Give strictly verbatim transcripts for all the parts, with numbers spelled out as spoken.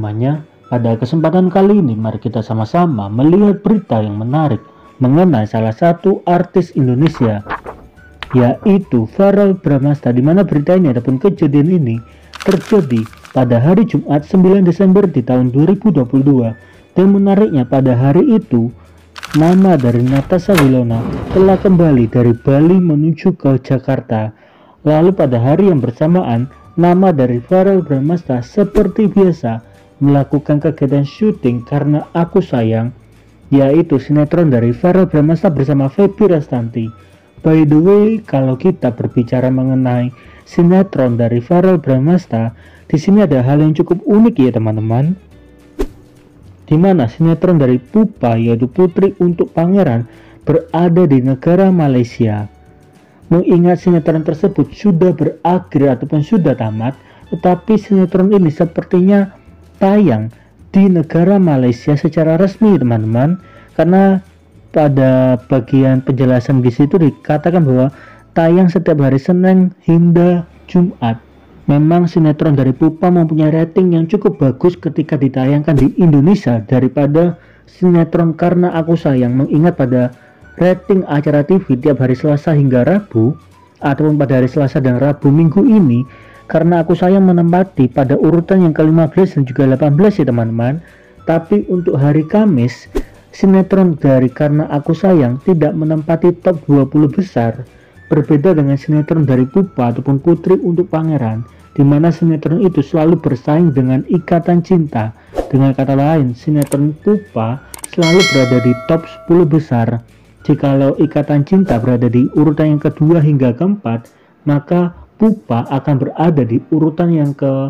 semuanya, pada kesempatan kali ini mari kita sama-sama melihat berita yang menarik mengenai salah satu artis Indonesia, yaitu Verrell Bramasta, di mana berita ini ataupun kejadian ini terjadi pada hari Jumat sembilan Desember di tahun dua ribu dua puluh dua. Dan menariknya pada hari itu nama dari Natasha Wilona telah kembali dari Bali menuju ke Jakarta. Lalu pada hari yang bersamaan nama dari Verrell Bramasta seperti biasa melakukan kegiatan syuting Karena Aku Sayang, yaitu sinetron dari Verrell Bramasta bersama Feby Rastanti. By the way, kalau kita berbicara mengenai sinetron dari Verrell Bramasta, di sini ada hal yang cukup unik ya teman-teman, di mana sinetron dari Pupa yaitu Putri untuk Pangeran berada di negara Malaysia. Mengingat sinetron tersebut sudah berakhir ataupun sudah tamat, tetapi sinetron ini sepertinya tayang di negara Malaysia secara resmi teman-teman, karena pada bagian penjelasan di situ dikatakan bahwa tayang setiap hari Senin hingga Jumat. Memang sinetron dari Pupa mempunyai rating yang cukup bagus ketika ditayangkan di Indonesia daripada sinetron Karena Aku Sayang, mengingat pada rating acara T V tiap hari Selasa hingga Rabu ataupun pada hari Selasa dan Rabu minggu ini, Karena Aku Sayang menempati pada urutan yang ke lima belas dan juga delapan belas ya teman-teman. Tapi untuk hari Kamis, sinetron dari Karena Aku Sayang tidak menempati top dua puluh besar, berbeda dengan sinetron dari Pupa ataupun Putri untuk Pangeran, di mana sinetron itu selalu bersaing dengan Ikatan Cinta. Dengan kata lain, sinetron Pupa selalu berada di top sepuluh besar. Jikalau Ikatan Cinta berada di urutan yang kedua hingga keempat, maka Pupa akan berada di urutan yang ke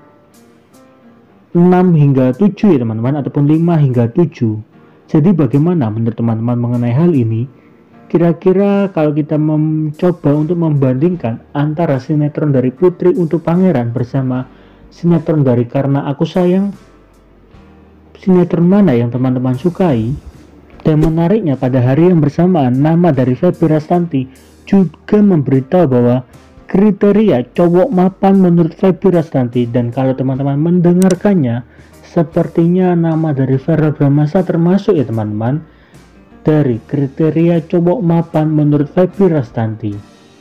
enam hingga tujuh ya teman-teman, ataupun lima hingga tujuh. Jadi bagaimana menurut teman-teman mengenai hal ini? Kira-kira kalau kita mencoba untuk membandingkan antara sinetron dari Putri untuk Pangeran bersama sinetron dari Karena Aku Sayang, sinetron mana yang teman-teman sukai? Dan menariknya pada hari yang bersamaan nama dari Feby Rastanti juga memberitahu bahwa kriteria cowok mapan menurut Feby Rastanti, dan kalau teman-teman mendengarkannya sepertinya nama dari Verrell Bramasta termasuk ya teman-teman dari kriteria cowok mapan menurut Feby Rastanti.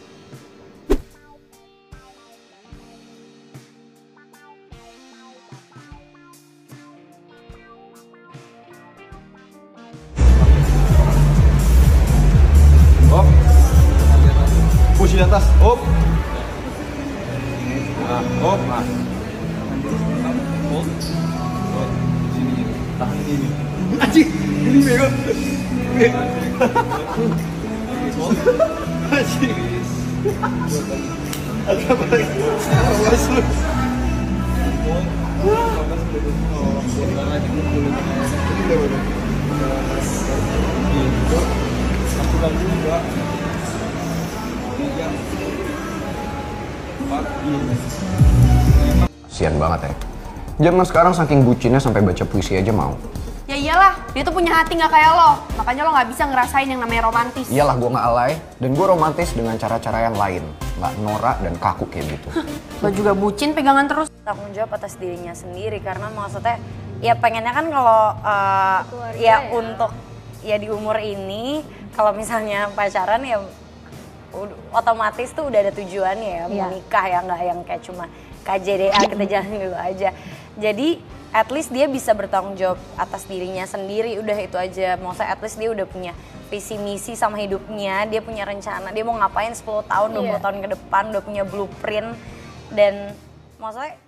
Op, push di atas, op. Nah, op, nah. Op, op, sini, tahan ini. Anjing, ini bego. Anjing. Agak baik. Masuk. Kasian banget ya. Zaman sekarang saking bucinnya sampai baca puisi aja mau. Ya iyalah, dia tuh punya hati nggak kayak lo. Makanya lo nggak bisa ngerasain yang namanya romantis. Iyalah, gue nggak alay dan gue romantis dengan cara-cara yang lain, nggak norak dan kaku kayak gitu. Lo juga bucin pegangan terus. Tanggung jawab atas dirinya sendiri, karena maksudnya ya pengennya kan kalau uh, ya, ya untuk ya di umur ini kalau misalnya pacaran ya otomatis tuh udah ada tujuannya ya, mau nikah ya, nggak yang kayak cuma K J D A kita jalan dulu aja. Jadi at least dia bisa bertanggung jawab atas dirinya sendiri, udah itu aja. Maksudnya at least dia udah punya visi misi sama hidupnya, dia punya rencana, dia mau ngapain sepuluh tahun, dua puluh tahun ke depan, udah punya blueprint. Dan maksudnya